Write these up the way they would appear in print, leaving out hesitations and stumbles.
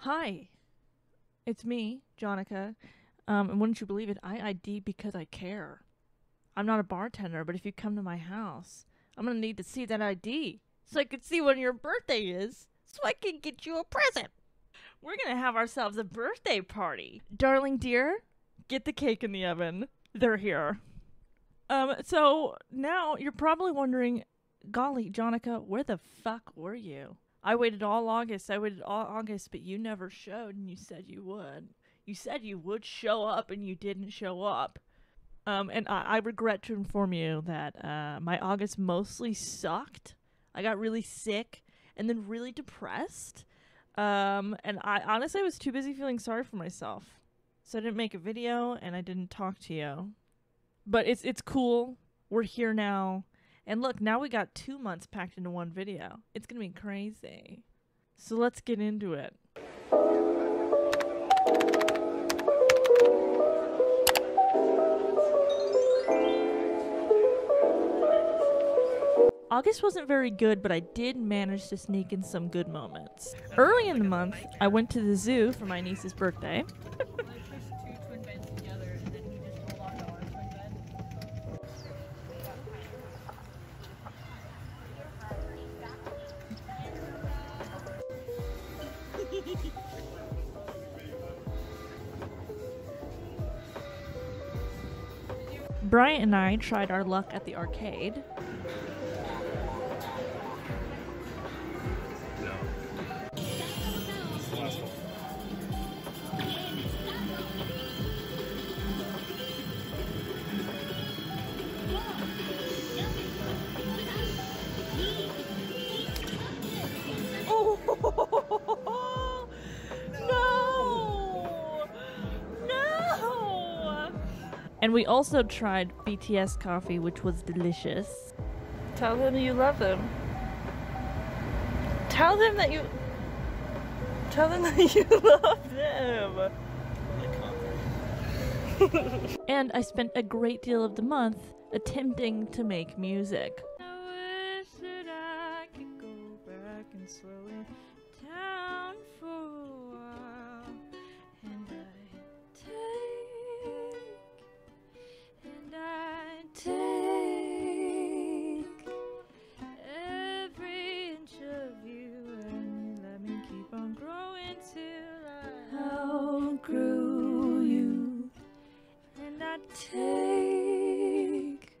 Hi, it's me, Jonica. And wouldn't you believe it, I ID because I care. I'm not a bartender, but if you come to my house, I'm gonna need to see that ID so I can see when your birthday is, so I can get you a present. We're gonna have ourselves a birthday party. Darling dear, get the cake in the oven. They're here. So now you're probably wondering, golly, Jonica, where the fuck were you? I waited all August, but you never showed, and you said you would. You said you would show up, and you didn't show up. And I regret to inform you that my August mostly sucked. I got really sick, and then really depressed. And I honestly was too busy feeling sorry for myself. So I didn't make a video, and I didn't talk to you. But it's cool. We're here now. And look, now we got 2 months packed into one video. It's gonna be crazy. So let's get into it. August wasn't very good, but I did manage to sneak in some good moments. Early in the month, I went to the zoo for my niece's birthday. Bryant and I tried our luck at the arcade. And we also tried BTS coffee, which was delicious. Tell them you love them. Tell them that you love them. And I spent a great deal of the month attempting to make music. I wish that I could go back and slow it down for a while. And I take every inch of you, and you let me keep on growing till I outgrew you. And I take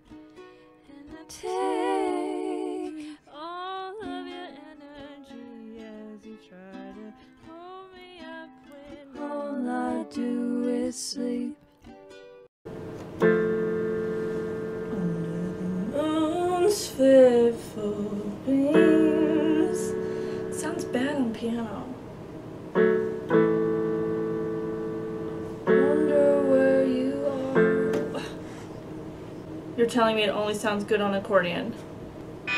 all of your energy as you try to hold me up when all I do is sleep. Fitful beams. Sounds bad on piano. Wonder where you are. You're telling me it only sounds good on accordion. Did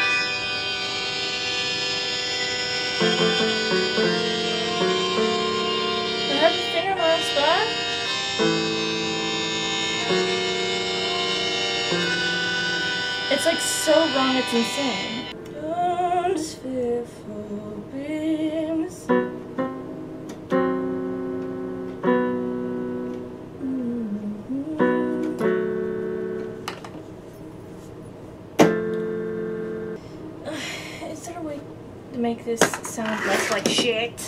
I have the finger in the wrong spot? It's like so wrong, it's insane. Dawn's fearful beams. Is there a way to make this sound less like shit?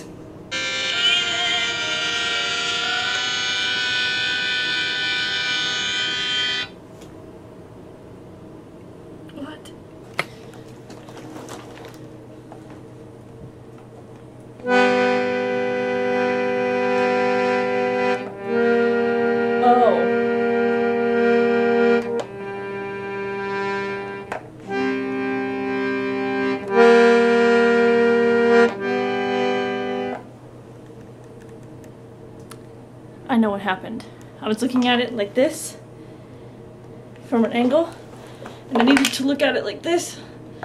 I know what happened. I was looking at it like this from an angle, and I needed to look at it like this,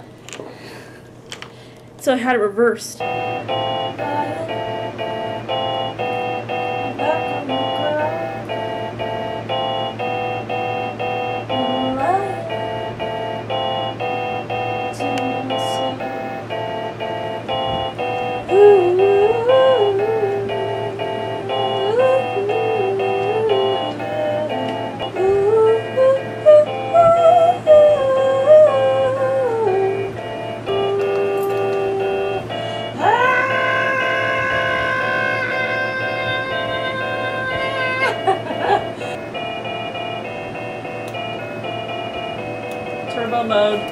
so I had it reversed. Ooh. turbo mode.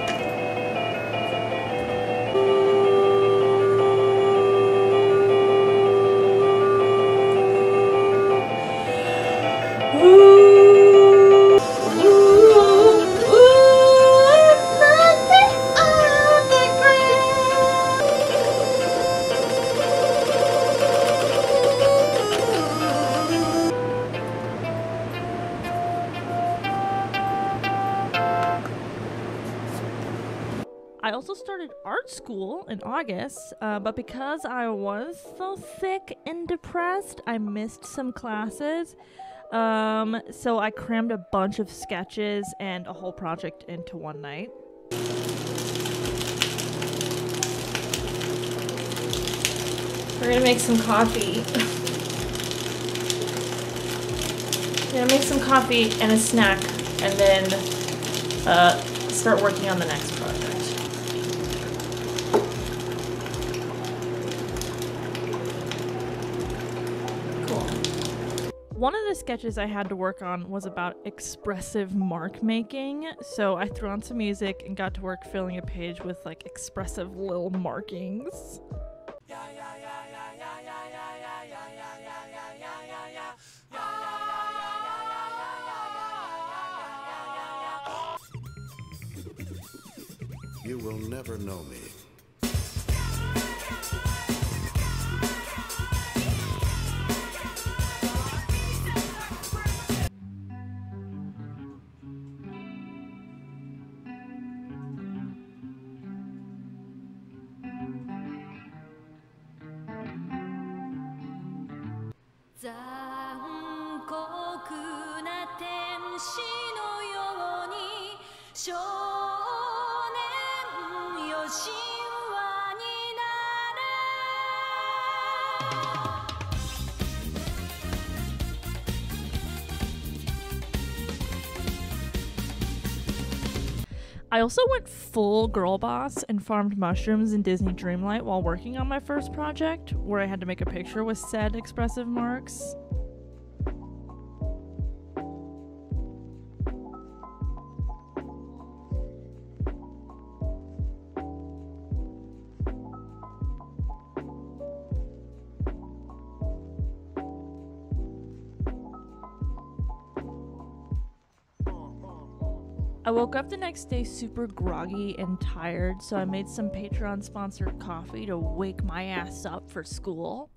I also started art school in August, but because I was so sick and depressed, I missed some classes. So I crammed a bunch of sketches and a whole project into one night. We're gonna make some coffee. We're gonna make some coffee and a snack, and then start working on the next project. One of the sketches I had to work on was about expressive mark making, so I threw on some music and got to work filling a page with like expressive little markings. You will never know me. I also went full girl boss and farmed mushrooms in Disney Dreamlight while working on my first project, where I had to make a picture with said expressive marks. I woke up the next day super groggy and tired, so I made some Patreon-sponsored coffee to wake my ass up for school.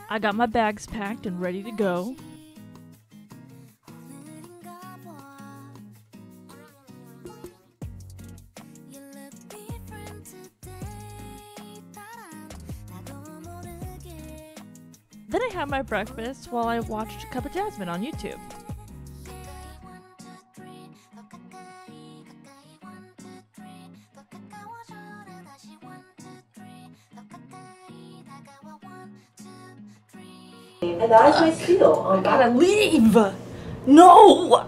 I got my bags packed and ready to go. Then I had my breakfast while I watched a cup of jasmine on YouTube. And the eyes may steal. I gotta leave! No!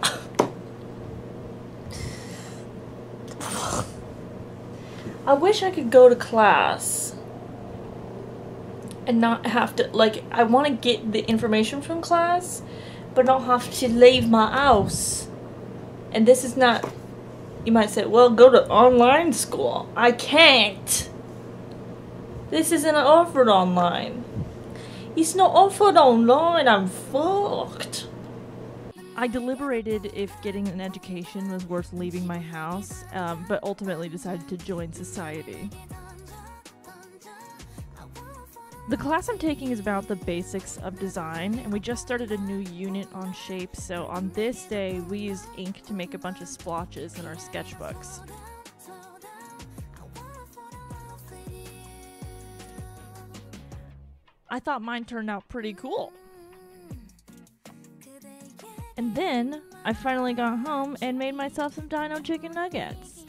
I wish I could go to class and not have to, like, I want to get the information from class, but not have to leave my house. And this is not, you might say, well, go to online school. I can't. This isn't offered online. It's not offered online, I'm fucked. I deliberated if getting an education was worth leaving my house, but ultimately decided to join society. The class I'm taking is about the basics of design, and we just started a new unit on shape, so on this day we used ink to make a bunch of splotches in our sketchbooks. I thought mine turned out pretty cool. And then I finally got home and made myself some dino chicken nuggets.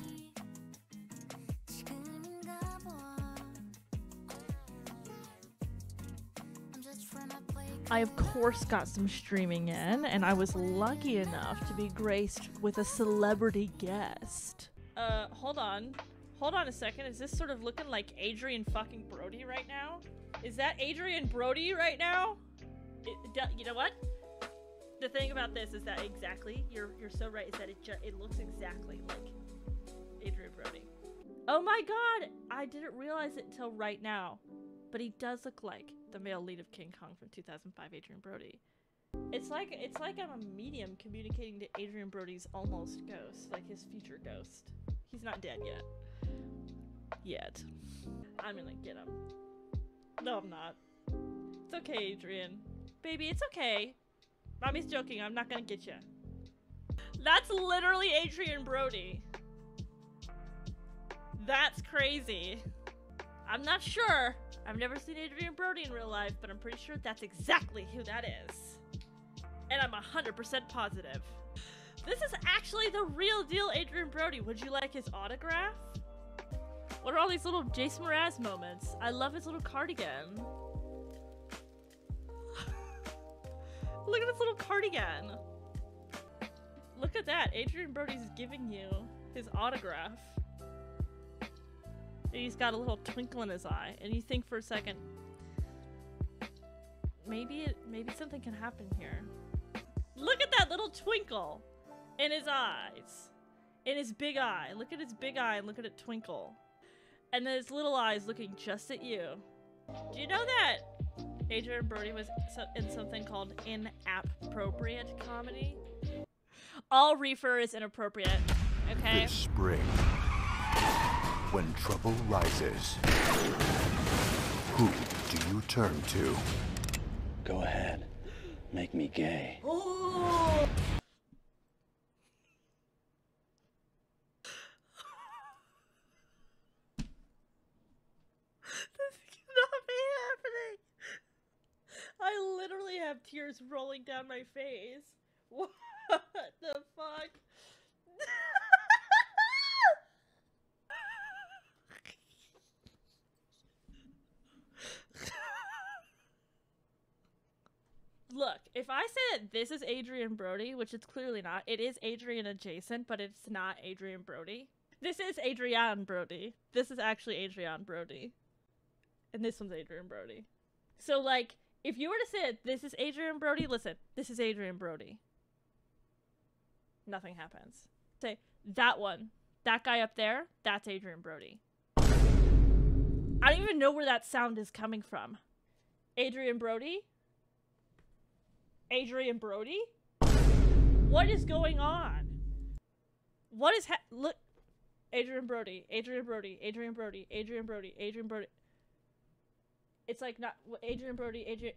I of course got some streaming in, and I was lucky enough to be graced with a celebrity guest. Hold on a second. Is this sort of looking like Adrian fucking Brody right now? Is that Adrian Brody right now? You know what? The thing about this is that exactly, you're so right, is that it looks exactly like Adrian Brody. Oh my god! I didn't realize it until right now. But he does look like the male lead of King Kong from 2005, Adrian Brody. It's like I'm a medium communicating to Adrian Brody's almost ghost, like his future ghost. He's not dead yet. I'm gonna get him. No, I'm not. It's okay, Adrian. Baby, it's okay. Mommy's joking, I'm not gonna get you. That's literally Adrian Brody. That's crazy. I'm not sure. I've never seen Adrian Brody in real life, but I'm pretty sure that's exactly who that is. And I'm 100% positive. This is actually the real deal Adrian Brody. Would you like his autograph? What are all these little Jason Mraz moments? I love his little cardigan. Look at his little cardigan. Look at that. Adrian Brody's giving you his autograph. And he's got a little twinkle in his eye. And you think for a second, maybe something can happen here. Look at that little twinkle in his eyes. In his big eye. Look at his big eye and look at it twinkle. And then his little eyes looking just at you. Do you know that Adrian Brody was in something called inappropriate comedy? All reefer is inappropriate, okay? This spring, when trouble rises, who do you turn to? Go ahead. Make me gay. Oh. This cannot be happening. I literally have tears rolling down my face. What the fuck? Look, if I said this is Adrian Brody, which it's clearly not, it is Adrian adjacent, but it's not Adrian Brody. This is Adrian Brody. This is actually Adrian Brody. And this one's Adrian Brody. So, like, if you were to say this is Adrian Brody, listen, this is Adrian Brody. Nothing happens. Say, that one, that guy up there, that's Adrian Brody. I don't even know where that sound is coming from. Adrian Brody? Adrian Brody? What is going on? What is look, Adrian Brody, Adrian Brody, Adrian Brody, Adrian Brody, Adrian Brody. It's like not Adrian Brody.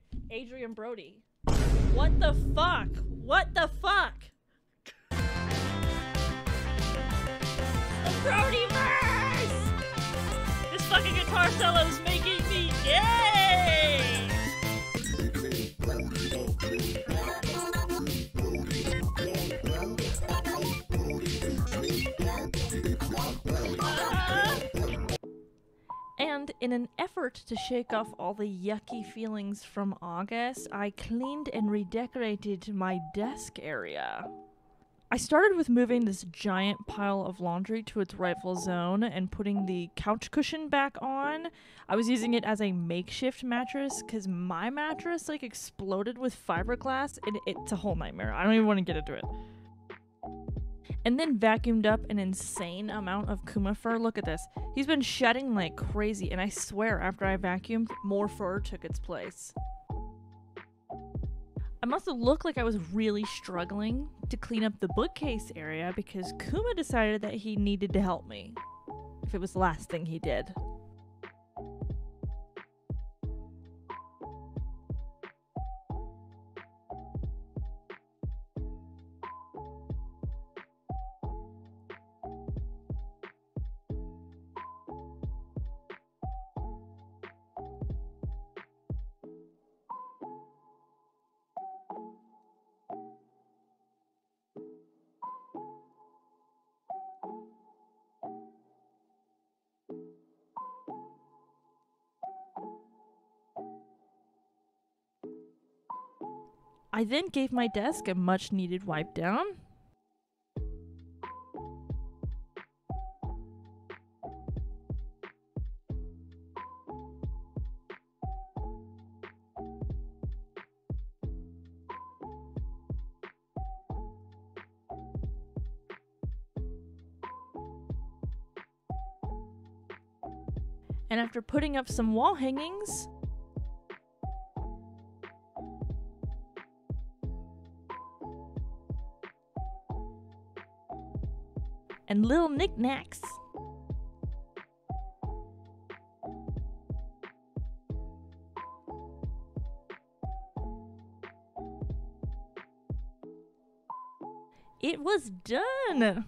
What the fuck? What the fuck? The Brodyverse! This fucking guitar solo is making me gay! And in an effort to shake off all the yucky feelings from August, I cleaned and redecorated my desk area. I started with moving this giant pile of laundry to its rightful zone and putting the couch cushion back on. I was using it as a makeshift mattress because my mattress like exploded with fiberglass and it's a whole nightmare. I don't even want to get into it. And then vacuumed up an insane amount of Kuma fur. Look at this. He's been shedding like crazy, and I swear after I vacuumed, more fur took its place. I must have looked like I was really struggling to clean up the bookcase area because Kuma decided that he needed to help me. If it was the last thing he did. I then gave my desk a much needed wipe down. And after putting up some wall hangings, and little knickknacks, it was done.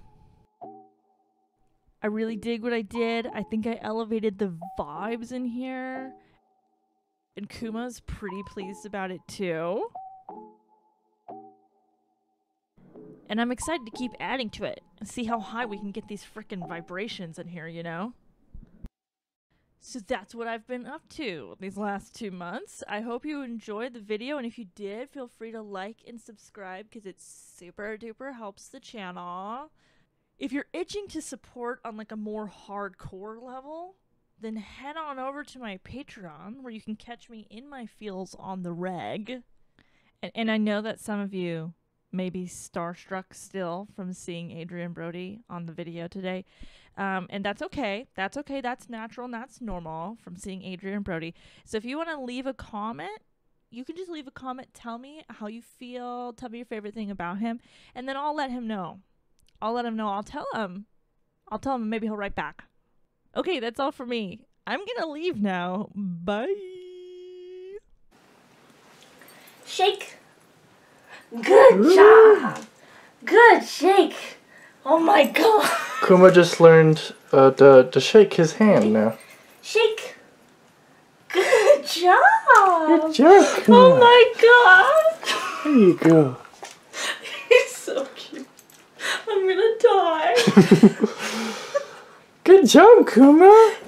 I really dig what I did. I think I elevated the vibes in here. And Kuma's pretty pleased about it too. And I'm excited to keep adding to it and see how high we can get these frickin' vibrations in here, you know? So that's what I've been up to these last 2 months. I hope you enjoyed the video, and if you did, feel free to like and subscribe because it super duper helps the channel. If you're itching to support on like a more hardcore level, then head on over to my Patreon where you can catch me in my feels on the reg. And I know that some of you may be starstruck still from seeing Adrian Brody on the video today. And that's okay. That's okay. That's natural and that's normal from seeing Adrian Brody. So if you want to leave a comment, you can just leave a comment. Tell me how you feel. Tell me your favorite thing about him. And then I'll let him know. I'll let him know. I'll tell him. And maybe he'll write back. Okay, that's all for me. I'm gonna leave now. Bye. Shake. Good job. Good shake. Oh my god. Kuma just learned to shake his hand now. Shake. Good job. Good job, Kuma. Oh my god. There you go. He's so cute. I'm gonna die. Good job, Kuma.